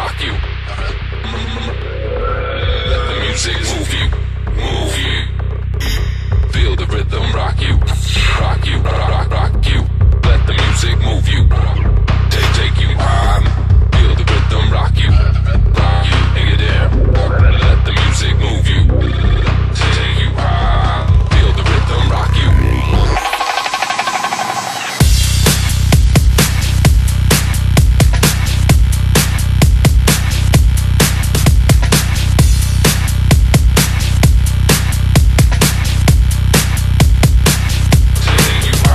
rock you. Let the music move you, move you. Feel the rhythm rock you, rock you, rock you. Let the music move you, take you high. Feel the rhythm rock you, and you're there. Let the music move you, take you high. Feel the rhythm rock you. Take you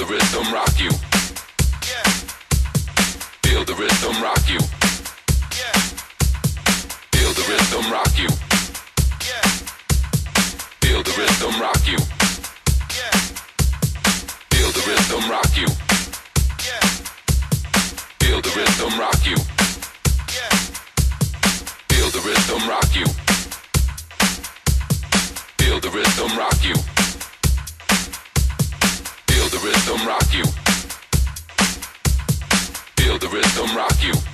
rhythm rock you. Feel the rhythm rock you. Feel the rhythm rock you. Feel the rhythm rock you. Feel the rhythm rock you. Feel the rhythm rock you. Feel the rhythm rock you. Feel the rhythm rock you. Feel the rhythm rock you. Feel the rhythm rock you.